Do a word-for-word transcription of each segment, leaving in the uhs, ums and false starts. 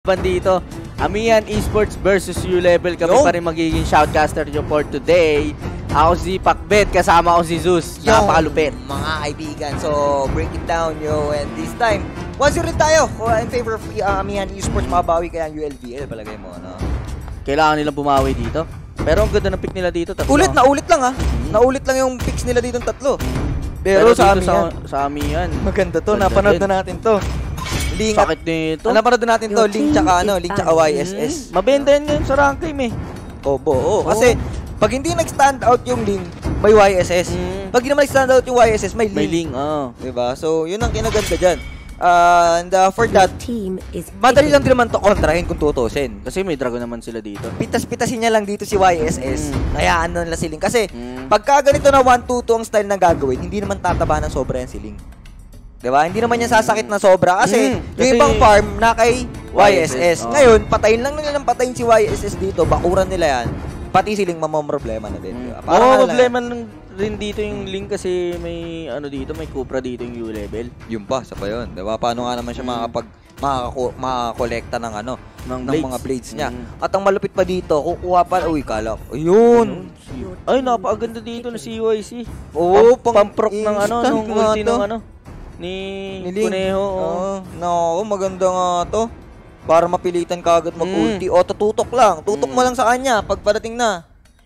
Bandito, Amihan Esports versus U-Level. Kami Yo. pa rin magiging shoutcaster nyo for today. Ako si Pakbet, kasama ako si Zeus. Yo, Napakalupit. mga kaibigan. So, break it down, yo. And this time, one zero rin tayo. Uh, in favor of uh, Amihan Esports, makabawi kaya ang U L V L. Palagay mo, ano? Kailangan nilang bumawi dito. Pero ang ganda ng pick nila dito. Tatlo. Ulit na ulit lang, ha? Naulit lang yung picks nila dito ng tatlo. Pero, Pero, sa dito Amihan, sa, sa Amihan. maganda to. Ganda Napanood din. na natin to. Link at, Sakit nito. ah, napanood na natin to. Link tsaka, ano, Link tsaka Y S S. Hmm, mabenta yan ngayon sa rank game eh. Obo, oo. Kasi, pag hindi nag-stand out yung Link, may Y S S. Mm. Pag hindi naman nag-stand out yung Y S S, may Link. May link, oh. Diba? So, yun ang kinaganda dyan. Uh, and uh, for that, team is madali lang din naman to kontrahin kung tutusin. Kasi may dragon naman sila dito. Pitas-pitasin niya lang dito si Y S S. Mm. Hayaan na nila si Link. Kasi, Mm. pagka ganito na one two two ang style na gagawin, hindi naman tataba ng sobra yan si Link. Diba? Hindi naman niya sasakit na sobra. Kasi, Mm. yung Kasi ibang farm na kay Y S S. oh. Ngayon, patayin lang nila ng patayin si Y S S dito. Bakuran nila yan. Pati si Link mamamroblema na din. Mm. Diba? Oo, Parang oh, ano problema lang rin dito yung link kasi may ano dito, may Cupra dito yung U-Level. Yun pa, sa pa yun. Diba? Paano nga naman siya Mm. makakapag makako- makakolekta ng ano Ng ng blades. mga blades niya. Mm. At ang malupit pa dito, kukuha pa, uy, kala ko, ayun. Ay, napakaganda dito na si Y C. Oo, Pam- pamprok ng ano, instant nung nga ulti to. ng ano, ni Niling. Kuneho. Oo, Oh. no, maganda nga to. Para mapilitan ka agad mag-ulti. O, tututok lang. Tutok Mm. mo lang sa kanya pag parating na.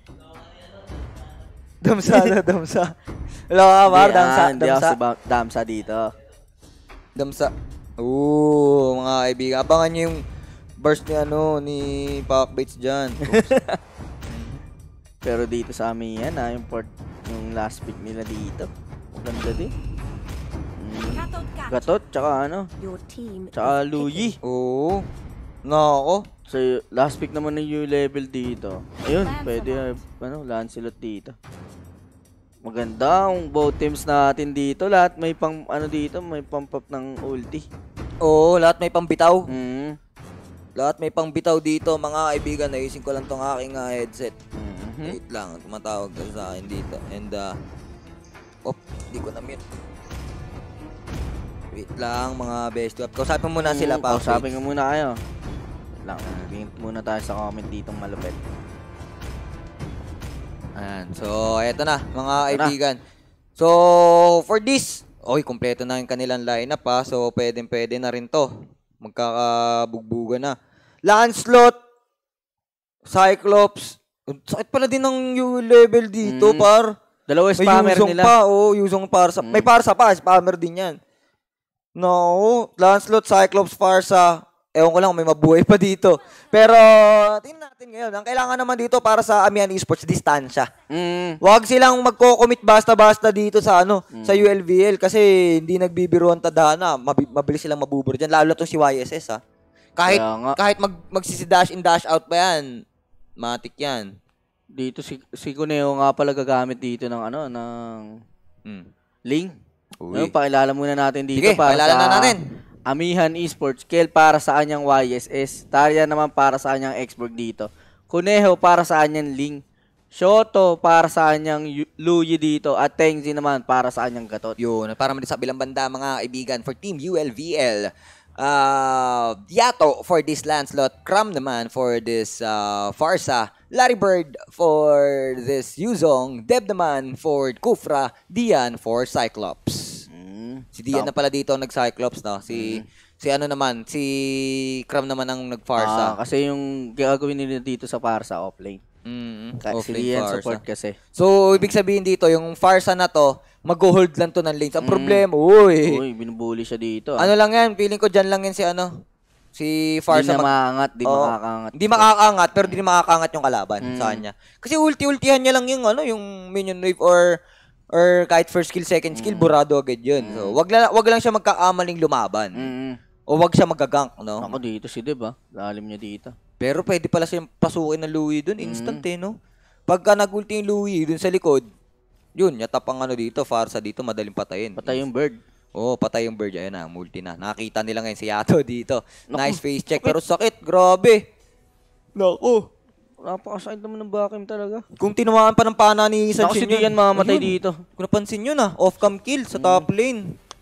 Damsa na, damsa. Hello, ka, Mar? Damsa, Hindi ako damsa. si Ba- Damsa dito. Damsa. Oo, mga kaibigan. Abangan nyo yung burst ni ano, ni Pakbaits dyan. Pero dito sa amin yan, ah, yung, port, yung last pick nila dito. Maganda din. Mm. Gatot, tsaka ano, your team tsaka is Luyi. Oo. Nako. So, last pick naman ng U-Level dito. Ayun, pwede, uh, ano, Lancelot dito. Maganda ang both teams natin dito. Lahat may pang, ano dito, may pump up ng ulti. Oo, lahat may pambitaw. Mm. Lahat may pangbitaw dito, mga kaibigan. Naising ko lang tong aking uh, headset. Mhm. Wait lang, tumatawag ka sa akin dito. And, uh, op, hindi ko na-mute. Wait lang, mga best web. Kausapin muna sila pa. Kausapin ko muna kayo. Lang, maging muna tayo sa comment ditong malupit. Ayan. So, eto na, mga Ito kaibigan. So, for this, oy, kompleto na yung kanilang lineup ha. So, pwedeng-pwede na rin to. Magkakabugbuga na. Lancelot, Cyclops. Sakit pala din ng U-level dito, Mm. par. Dalawa May spammer Yuzong nila. pa, oh, Yuzong Parsa. Mm. May Parsa pa, spammer din yan. No, Lancelot, Cyclops, Parsa. Ewan ko lang kung may mabuhay pa dito. Pero, tingnan natin ngayon. Ang kailangan naman dito para sa Amihan Esports, distansya. Mm. Huwag silang magko-commit basta-basta dito sa ano, Mm. sa U L V L kasi hindi nagbibiro ang tadhana. Mabi- mabilis silang mabuburo dyan. Lalo to si Y S S ha. Kahit, Kaya nga. kahit mag, magsisi-dash in, dash out pa yan. Matik yan. Dito si, si Cuneo nga pala gagamit dito ng ano, ng Hmm. link. Uy. Ngayon, pakilala muna natin dito Sige, para pakilala sa na natin. Amihan Esports. Kel para sa kanyang Y S S. Tarya naman para sa kanyang Xborg dito. Kuneho para sa kanyang Ling. Shoto para sa kanyang Yu- Luyi dito. At Tengzi naman para sa kanyang Gatot. Yun, para man sa bilang banda mga kaibigan for Team U L V L. Uh, Yato for this Lancelot, Cram naman for this uh, Farsa, Larry Bird for this Yuzong, Deb naman for Kufra, Dian for Cyclops. Mm. Si Dian na pala dito ang nag-Cyclops, no? Si si ano naman, si Cram naman ang Ah, nag-Farsa. kasi yung gagawin nila dito sa Parsa offlane. Mm, Kasi offlane si Dian Farsa. support kasi. So, ibig sabihin dito, yung Farsa na to, mag-hold lang to ng lanes. Ang Mm. problema, uy, Uy, binubuli siya dito. Ah. ano lang yan, feeling ko dyan lang yan si ano, si Di Farsa. na mag- maangat, di Oo. makakangat. Hindi makakaangat, pero di makakaangat yung kalaban Mm. sa kanya. Kasi ulti-ultihan niya lang yung ano, yung minion wave or or kahit first skill, second skill, Mm. burado agad yun. So, wag lang, wag lang siya magkakamaling lumaban. Mm. O wag siya magagank, no? Ako dito si Deb, ah. Lalim niya dito. Pero pwede pala siyang pasukin ng Louie dun, instant Mm. eh, no? Pagka nag-ulti yung Louie dun sa likod, yun, yatapang ano dito, Farsa dito, madaling patayin. Patay yung bird. Oo, oh, patay yung bird. Ayan na, multi na. Nakita nila ngayon si Yato dito. Naku, Nice face check, pero sakit, grabe. Naku. Napakasakit naman ng Bakim talaga. Kung tinamaan pa ng pana ni San Ako si Shin Dian mamamatay dito. Kung napansin nyo na, off-cam kill sa top lane.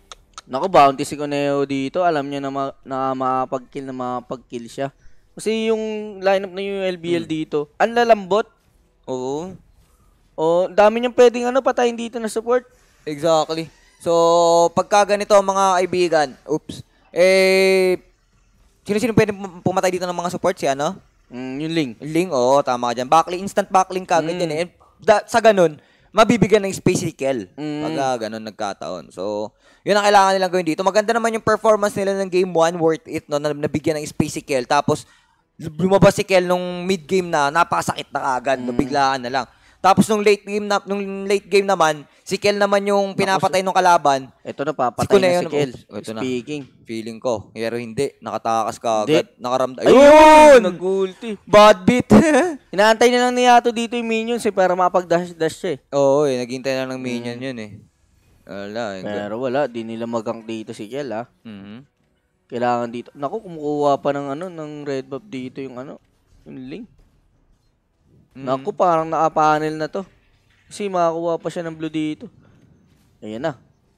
Naku, bounty si Cuneo dito. Alam niya na, ma- na makapag-kill na makapag-kill siya. Kasi yung lineup na yung L B L Hmm. dito, ang lalambot. Oo. O, dami niyang pwedeng ano, patayin dito na support. Exactly. So, pagka ganito mga kaibigan, oops, eh, sino-sino pwede pum- pumatay dito ng mga support? Si ano? Mm, yung Ling. Link, oo, tama ka dyan. Backlink, instant backlink kagad Mm. yan eh. Da- sa ganun, mabibigyan ng space si Kel. Mm. Pagka ganun nagkataon. So, yun ang kailangan nilang gawin dito. Maganda naman yung performance nila ng game one, worth it, no, na nabigyan ng space si Kel. Tapos, lumabas si Kel nung mid-game na, napakasakit na kagad, Mm. nabiglaan na lang. Tapos nung late game na nung late game naman, si Kel naman yung pinapatay ng kalaban. Ito na, papatay Si Cuneo na si na- Kel. oh, ito na. Speaking. Feeling ko, pero hindi, nakatakas ka Hindi. agad, nakaramdam. Ayun! Ayun! Nag-ulti. Bad beat. Inaantay na lang ni Yato dito yung minions eh, para mapag-dash-dash siya eh. Oo, eh, naghintay lang ng minion yun eh. Wala, eh. Pero wala, di nila magang dito si Kel ha. Mhm. Kailangan dito. Naku, kumukuha pa ng ano, ng red buff dito yung ano, yung Ling. Mm. Naku, parang naka-panel na to. Kasi makakuha pa siya ng blue dito. Ayan na.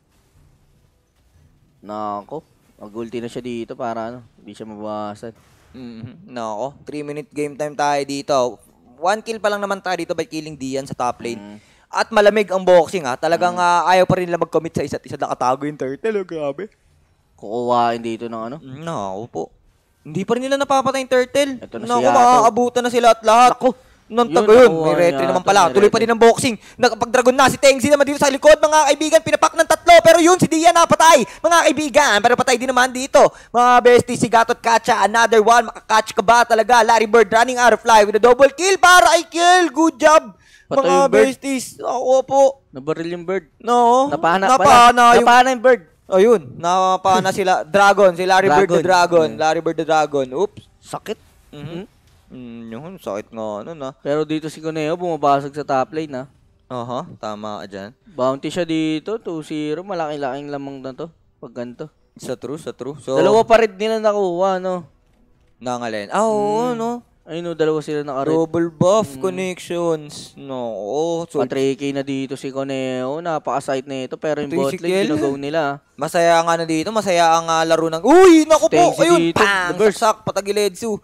Naku, mag-ulti na siya dito para ano, hindi siya mabawasan. Mhm. Nako, three minute game time tayo dito. One kill pa lang naman tayo dito by killing Dian sa top lane. Mm. At malamig ang boxing ha. Talagang ah, ayaw pa rin nila mag-commit sa isa't isa. Nakatago yung turtle. Oh, grabe. Kukuhain dito ng ano. Mm, Nako po. Hindi pa rin nila napapatay yung turtle. Ito na si Naku, Yato. makakaabutan na sila at lahat. Naku. Nung Yun, tago yun, nakuha may niya retry naman ata, pala. may Tuloy pa retry. din ang boxing. Nakapag-dragon na si Tengzi naman dito sa likod, mga kaibigan. Pinapak ng tatlo, pero yun, si Dian napatay. Mga kaibigan, pero patay din naman dito. Mga besties, si Gatot Kacha, another one. Makakatch ka ba talaga? Larry Bird running out of fly with a double kill para kay Kill. Good job. Patay Mga yung bird. besties. Ako po. Nabaril yung bird. No. Napana, Napana pala. yung... Napana yung bird. Ayun, napana sila. Dragon, si Larry Bird the Dragon. Dragon. Larry Bird the Dragon. Oops. Sakit. Mhm. Mm, yun, sakit nga ano na. Pero dito si Cuneo, bumabasag sa top lane ha. Aha, tama ka dyan. Bounty siya dito, two zero. Malaki-laking lamang na to. Pag ganito. Sa true, sa true. So, Dalawa pa rin nila nakuha, no? nangalin. Ah, oo, Mm. no? Ayun no, dalawa sila naka-red. Double buff connections. No, oh, so, Pa three K na dito si Cuneo. Napaka-sight na ito. Pero yung Ito yung bot si lane, Kel. ginagaw nila. masaya nga na dito. Masaya ang ah, laro ng... Uy, naku po! Staying si Ayun, dito. pang! The burst. Saksak, patagilidsu.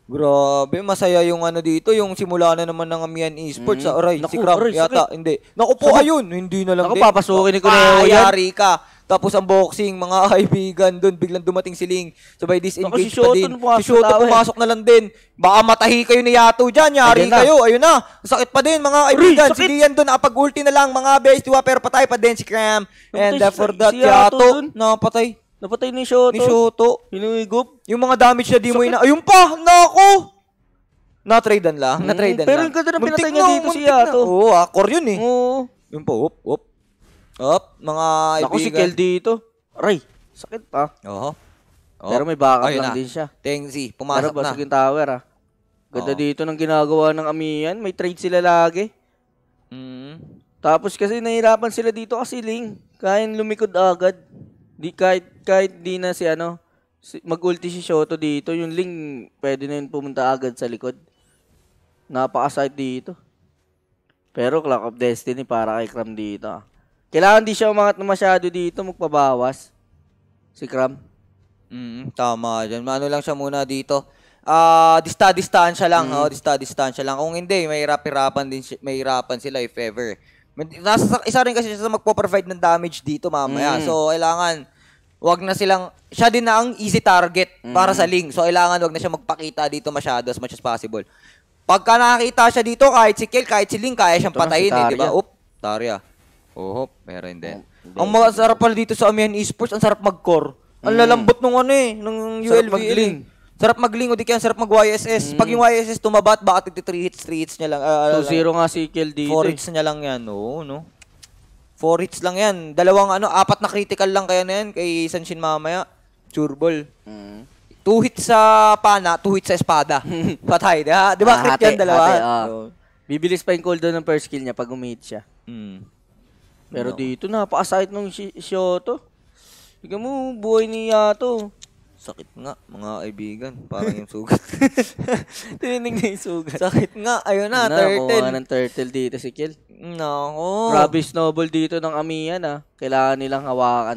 Grabe, masaya yung ano dito. Yung simula na naman ng Amihan Esports. Mm. Sa aray, Naku, si Crab aray, yata. Hindi. Naku po, Sakit. ayun. Hindi na lang Naku, din. papasukin ni Cuneo Ah, yan. yari ka. Tapos ang boxing, mga kaibigan doon, biglang dumating si Ling. Sabay disengage si pa Shoto din. pumasok Si Shoto sa tower. pumasok na lang din. Baka matahi kayo ni Yato dyan. Yari Ayun na. kayo. Ayun na. Sakit pa din, mga kaibigan. Si sakit. Dian doon, nakapag-ulti na lang, mga best. Diwa, pero patay pa din si Cram. And Napatay uh, si- for that, si Yato Yato, dun. napatay Napatay ni Shoto. ni Shoto. Hinumigop. Yung mga damage na di mo ina... Ayun pa! Nako! Na-tradean lang. Mm, Na-tradean pero lang. yung ganda na Muntik pinatay niya na, dito si muntik na. Yato. Oo, akor yun eh. Oo. Yun po, hop, hop. Hop, mga Naku, si kaibigan. Kel dito. Aray, sakit pa. Oo. Oh. Pero may backup Ayun lang na. din siya. Tengzi, Pero pumasok na. basag yung tower ah. Ganda Oo. dito ng ginagawa ng Amihan. May trade sila lagi. Mm. Tapos kasi nahirapan sila dito kasi Ling. Kayang lumikod agad. Di, kahit, kahit di na si ano, si, mag-ulti si Shoto dito. Yung Ling, pwede na yun pumunta agad sa likod. Napaka-sight dito. Pero Clock of Destiny para kay Cram dito. ah. Kailangan di siya umangat na masyado dito. Magpabawas. Si Cram. Mm, tama dyan. Ano lang siya muna dito. Ah, dista-distansya lang, oh, dista-distansya lang. Kung hindi, may hirapan din si- may hirapan sila if ever. May- Nasa isa rin kasi siya sa magpo-provide ng damage dito mamaya. Mm. So, kailangan wag na silang siya din na ang easy target para sa Ling. So, kailangan wag na siya magpakita dito masyado as much as possible. Pagka nakakita siya dito, kahit si Kel, kahit si Ling, kaya siyang Ito na, patayin, si eh, di ba? Tarya. Oop, Tarya. Oh, meron din. hindi. Ang mga sarap pala dito sa Amihan Esports, ang sarap mag-core. Ang Mm. lalambot nung ano eh, nung U Sarap L V L. mag-ling. eh. Sarap mag-ling, o di kaya sarap mag-Y S S. Pag yung Y S S tumabat, baka three hits, three hits niya lang. Uh, two zero nga si Kel dito. four eh. hits niya lang yan, oo, no? four hits lang yan. Dalawang ano, apat na critical lang kaya na yan kay Sanshin mamaya. Churbol. Mm. Two hits sa pana, two hits sa espada. Patay, di ba? Di ba Ah, crit hati, yan, dalawa? hati, ah. Oo. Bibilis pa yung cooldown ng first kill niya pag umihit siya. Mm. Pero No. dito, napaka-sight nung si Shoto. Tignan mo, buhay ni Yato. Sakit nga, mga kaibigan. Parang yung sugat. Tininig na yung sugat. Sakit nga, ayun na, Na, kuha turtle. ng turtle dito si Kill. Nako. Grabe snowball dito ng Amihan ah. Kailangan nilang hawakan to.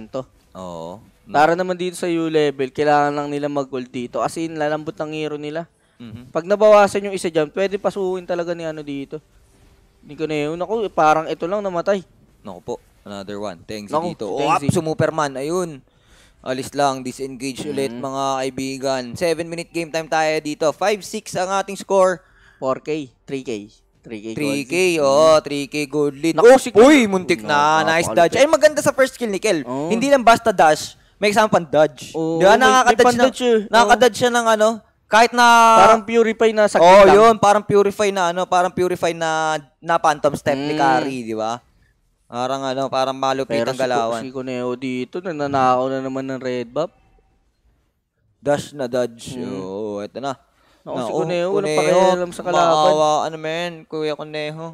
Oo. Para naman dito sa U-level, kailangan lang nila mag-gold dito. Kasi lalambot ng hero nila. Mhm. Pag nabawasan yung isa dyan, pwede pasuhin talaga ni ano dito. Ni Cuneo. Naku, parang ito lang namatay. Naku po. Another one. Tengzi Naku, dito. si Oh, up, Tengzi. Sumuperman. Ayun. Alis lang. Disengage ulit Mm. mga kaibigan. seven minute game time tayo dito. five six ang ating score. four K, three K. three K three gold. K, oh, three K gold lead. Naku, Oh, si- uy, muntik na. No, Nice napakalupit. dodge. Ay, maganda sa first kill ni Kel. Oh. Hindi lang basta dash. May kasama pang dodge. Oo, Di ba? may- may Nakaka-dodge pan-dodge na, eh. nakaka-dodge siya ng ano. Kahit na... Parang purify na sa Oh, lang. yun. Parang purify na ano. Parang purify na, na phantom step ni Mm. Kari, di ba? Parang ano, parang malupit Pero ang si, galawan. si Cuneo dito, nananakaw na naman ng red buff. Dash na dodge. Mm. Oo, eto na. Naku, si Naku, Cuneo, walang Cuneo, pakialam sa kalaban. Maawa, ano men, Kuya Conejo.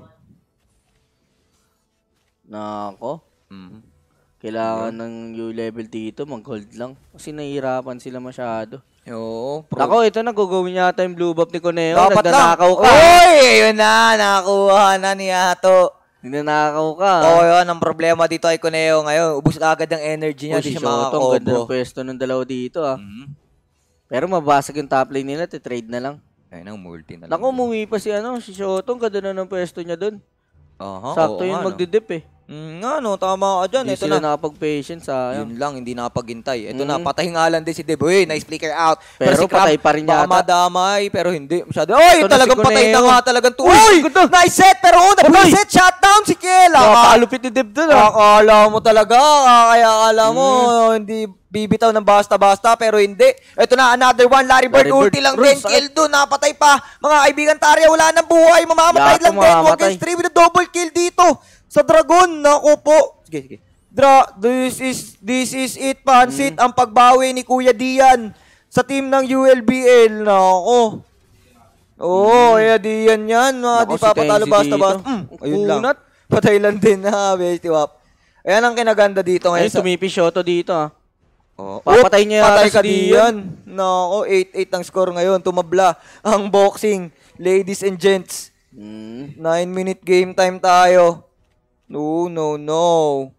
Nako. Mhm. Kailangan ng U-level dito, mag-hold lang. Kasi nahihirapan sila masyado. Oo, pro. Nako, ito na, gagawin yata yung blue buff ni Cuneo. Dapat lang. Nagdanakaw ka. Uy, ayun na, nakakuha na ni Ato. Ninanakaw ka. Oo, yun, ang problema dito ay Cuneo ngayon. Ubus agad ang energy niya, Oh, di si siya Shoto, ang ganda ng makakakobo. pwesto ng dalawa dito ah. Mhm. Pero mabasag yung top lane nila, titrade na lang. Ayun ang multi na lang. Naku, umuwi pa si ano, si Shoto, ang ganda na ng pwesto niya dun. Aha, Sakto oo yung nga, no. magdidip eh. Mm, nga no, tama ka dyan. Hindi Ito sila na. nakapag-patience sayang. Yun lang, hindi nakapaghintay. Ito na, Mm. patay nga lang din si Deb. Uy, nice flicker out. Pero si Crab, patay pa rin baka yata. madamay, pero hindi. Masyado. Uy, Ito na talagang si patay na Cuneo. nga talagang to. Uy, Uy, ganda. nice set, pero oh, Patay. set, shutdown si Kiela. Napakalupit ni Deb dun ah. Akala mo talaga, kaya akala mo, Mm. hindi bibitaw ng basta-basta, pero hindi. Ito na, another one, Larry Bird, Larry Bird. ulti lang Rules, din, kill doon, napatay pa. Mga kaibigan, Tarya, wala nang buhay, mamamatay Yato, lang din. one mamamatay. against three with a double kill dito sa Dragon. Naku po. Sige, sige. Dra, this is, this is it, Pansit, Mm. ang pagbawi ni Kuya Dian sa team ng U L B L. Naku. Oo, Kuya Dian yan. Mga Naku, di si pa patalo Tenzi basta-basta. dito. Mm, ayun lang. Kunat. Patay lang din ha, Bestie Wap. Ayan ang kinaganda dito ngayon Ayun, sa... tumipi Shoto dito ah. Oh. Papatay niya Patay yata ka si diyan. Nako, eight eight ang score ngayon. Tumabla ang boxing. Ladies and gents. Mm. nine minute game time tayo. No, no, no.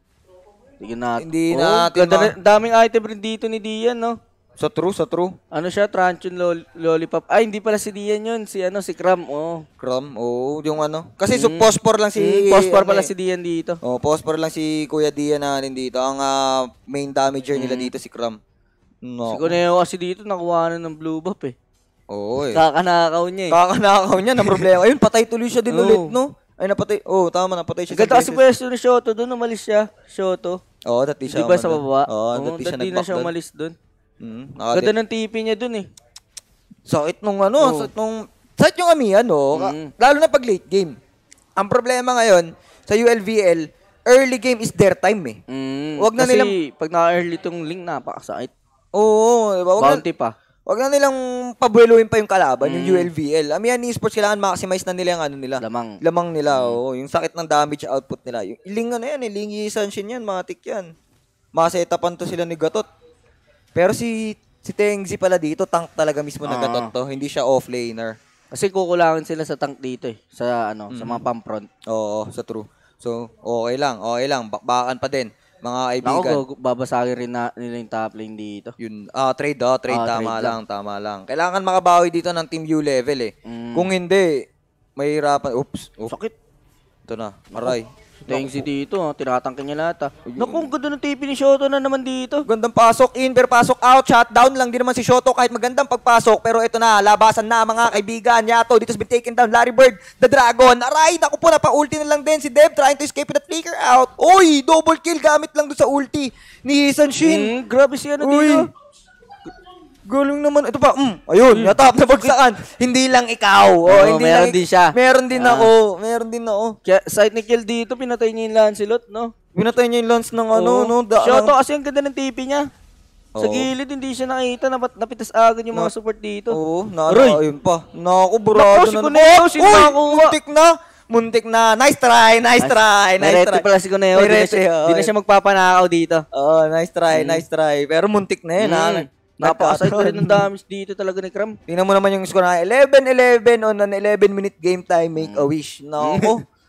Tignan natin. Hindi Oh, natin ganda ma- na- daming item rin dito ni Dian, no? Sa true, sa true. Ano siya, Tranchon lol- Lollipop. Ay, hindi pala si Dian yun. Si ano, si Cram. Oh. Crum, oh, yung ano. Kasi so, Mm. pospor lang si... Mm, Pospor ano pala eh. si Dian dito. Oh, pospor lang si Kuya Dian natin dito. Ang ah, main damager nila Mm. dito si Crum. No. Si Cuneo kasi dito, nakuha na ng blue buff eh. Oo, eh. Kakanakaw niya eh. Kakanakaw niya, na problema. Ayun, patay tuloy siya din Oo. ulit, no? Ay, napatay. Oh, tama, napatay siya. Ganda kasi beses. pwesto ni Shoto doon, umalis siya. Shoto. Oo, dati Di siya. ba sa umano. baba? Oo, Oo, dati siya dati na nag-back siya doon. umalis doon. Mm, Ganda ng T P niya doon eh. Sakit nung ano, Oo. sakit nung... Sakit yung amihan, no? Ka- Mm. Lalo na pag late game. Ang problema ngayon, sa U L V L, early game is their time, eh. Mm, Wag na kasi nilang- pag naka-early tong link, napakasakit. Oo, di ba? Wag na, Bounty pa. wag na nilang pabueluin pa yung kalaban, yung Mm. U L V L. Amihan ni esports, kailangan maximize na nila yung ano nila. Lamang. Lamang nila, oo. Yung sakit ng damage output nila. Yung iling ano yan, eh, lingi Sanshin yan, matik yan. Masetapan to sila ni Gatot. Pero si si Tengzi pala dito, tank talaga mismo na Ah. Gatot to. Hindi siya offlaner. Kasi kukulangan sila sa tank dito eh. Sa ano, sa Mm. mga pampront. Oo, sa true. So, okay lang, okay lang. Bakbakan pa din, mga Ako, kaibigan. go- babasagin rin na, nila yung top lane dito. Yun, ah, trade, oh, trade, Ah, tama trade lang, tama lang. Kailangan makabawi dito ng Team U level eh. Mm. Kung hindi, mahirapan. Oops, oops. Sakit. Ito na, aray. Tengsi dito, oh. Tinatangkin niya lahat ah. Naku, ang ganda ng T P ni Shoto na naman dito. Gandang pasok in, pero pasok out. Shutdown lang din naman si Shoto kahit magandang pagpasok. Pero ito na, labasan na mga kaibigan. Yato, dito has been taken down. Larry Bird, the Dragon. Aray, naku po, napa-ulti na lang din si Deb trying to escape with that flicker out. Uy, double kill gamit lang doon sa ulti ni Sanshin. Mm, grabe si ano Uy. dito. Galing naman. Ito pa, mm, ayun, natap na bagsakan. Hindi lang ikaw. Oh, Oo, hindi meron lang, din siya. Meron din Ah. ako. Meron din ako. Kaya side ni Kill dito, pinatay niya yung Lancelot, no? Pinatay niya yung lance ng ano, Oo. no? Da- Shoto ng- kasi ang ganda ng T P niya. Sa Oo. gilid, hindi siya nakita. Napat, napitas agad yung mga Na- support dito. Oo, na, Aray. na, ayun pa. Naku, burado Naku, si na. Cuneo, Oh, si uy, nakakuha. muntik na. Muntik na. Nice try, nice try, May nice rete try. pala si Cuneo. May Di na rete, siya, oo. di na siya magpapanakaw dito. Oh, nice try, Mm. nice try. Pero muntik na yun, ha? Mm. Napakaside pa rin ng damage dito talaga ni Cram. Tingnan mo naman yung score na eleven eleven on an eleven minute game time, make a wish. Naku.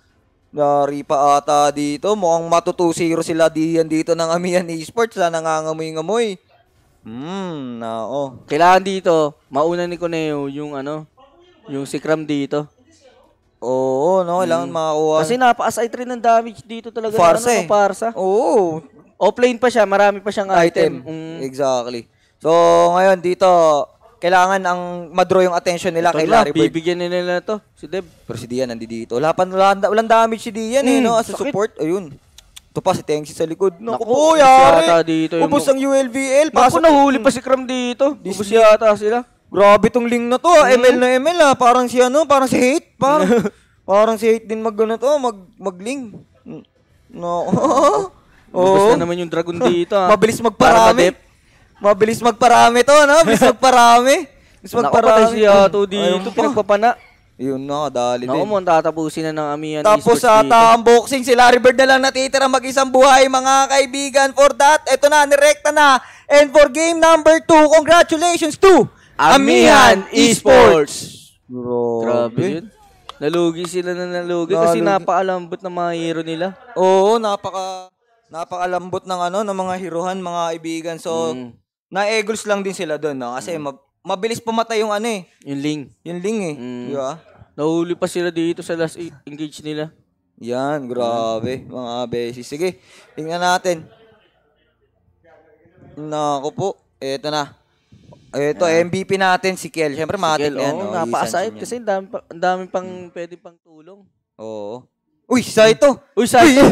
Dari pa ata dito. Mukhang matutu zero sila diyan dito ng Amihan Esports. Na nangangamoy-ngamoy. Hmm, nao. Kailangan dito, mauna ni Cuneo yung ano, yung si Cram dito. Oo, no, kailangan makakuha. Kasi napa-aside rin ng damage dito talaga. Farsa ng, eh. ano, Farsa. Oo. Offlane pa siya, marami pa siyang item. Item. Mm. Exactly. So, ngayon dito, kailangan ang madraw yung attention nila Ito kay na, Larry Bird. bibigyan nila to, si Deb. Pero si Dian nandito. Wala pa, wala, walang damage si Dian eh, Mm, no? As a sakit. support. Ayun. Ito pa si Tengsi sa likod. Naku Naku, po, ubus yata yari. dito yung- Ubus ang U L V L. Naku, Pasok. nahuli pa si Cram dito. This Ubus yata sila. Grabe tong link na to. ah. M L na M L ah. Parang si ano, parang si Hate. Parang, parang si Hate din mag ano to, mag, mag-link. No. Ubus Oo. na naman yung Dragon dito. ah. Mabilis Para magparami. ma-dep. Mabilis magparami to, no? Mabilis magparami. Mabilis Naku, magparami. patay si Yato Ayun dito. pa. Pinagpapana. Yun na, dali Naku din. mo, tatapusin na ng Amihan Tapos Esports sa dito. unboxing, si Larry Bird na lang natitira mag-isang buhay, mga kaibigan. For that, eto na, nirekta na. And for game number two, congratulations to Amihan Esports. Grabe. Grabe yun. Nalugi sila na nalugi kasi Nalugi. napaalambot ng mga hero nila. Oo, napaka napakalambot ng ano ng mga hiruhan, mga kaibigan. So, Mm. na-eagles lang din sila doon, no? Kasi ma- mabilis pumatay yung ano eh, Yung Ling. yung Ling eh. Mm. Di ba? Nahuli pa sila dito sa last e- engage nila. Yan, grabe, mga beses. Sige, tingnan natin. Nako po, eto na. Eto, M V P natin si Kel. Siyempre, matik Kel, na yan. oo, no? napa-aside Isan kasi ang dami, pa, ang dami pang pwede pang tulong. Oo. Uy, sa ito. Uy, sa ito.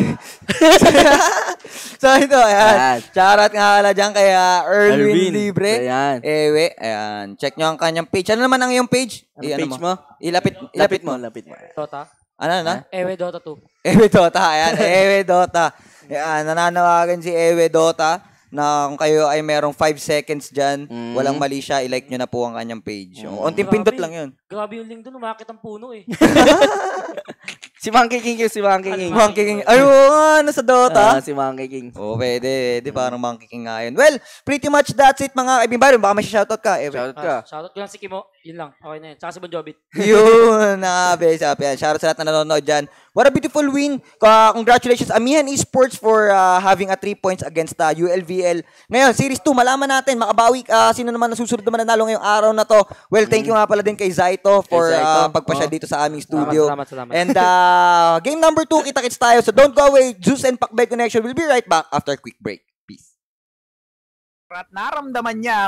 Sa ito, ayan. Ayan. Shoutout nga pala dyan kay uh, Erwin Erwin. Libre. Ayan. Ewe, ayan. Check nyo ang kanyang page. Ano naman ang iyong page? Ano I- page mo? Ilapit, ilapit Lapit mo. mo, lapit mo. Dota. Ano na? Ewe Dota two. Ewe Dota, ayan. Ewe Dota. Ayan, nananawagan si Ewe Dota na kung kayo ay merong five seconds dyan, Mm. walang mali siya, i-like nyo na po ang kanyang page. Mm. Onting Grabe. pindot lang yun. Grabe yung link doon, umakit ang puno eh. Si Monkey King yun, si Monkey King. Monkey King. Ay, oo nga, ano sa Dota? Ah, si Monkey King. Oo, pwede. Di parang Monkey King nga yun. Well, pretty much that's it mga kaibigan. Byron, baka may shoutout ka. Ewe. Shoutout ka. Ah, shoutout ko lang si Kimo. Yun lang. Okay na yun. Tsaka si Bon Jovit. Yun, nakabes up yan. Shoutout sa lahat na nanonood dyan. What a beautiful win. Uh, congratulations, Amihan Esports for uh, having a three points against the U L V L. Ngayon, Series two, malaman natin, makabawi, uh, sino naman nasusunod naman nanalo ngayong araw na to. Well, thank you nga pala din kay Zaito for Kay Zaito. uh, pagpasya Oh. dito sa aming studio. Salamat, salamat, salamat. And uh, game number two, kita-kits tayo. So don't go away. Juice and Pakbay Connection will be right back after a quick break. Peace. At naramdaman niya